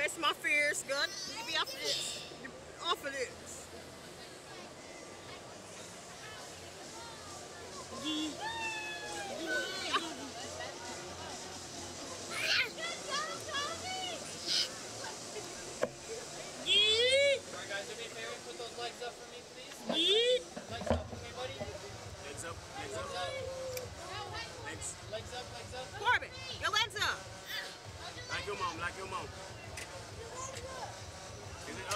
That's my fears, gun. Get me off of this. Get off of this. Alright guys, do me a favor, put those legs up for me, please. Legs up, okay buddy? Legs up, legs up. Legs up, legs up. Corbin, your legs up. Like your mom, like your mom. Is it up?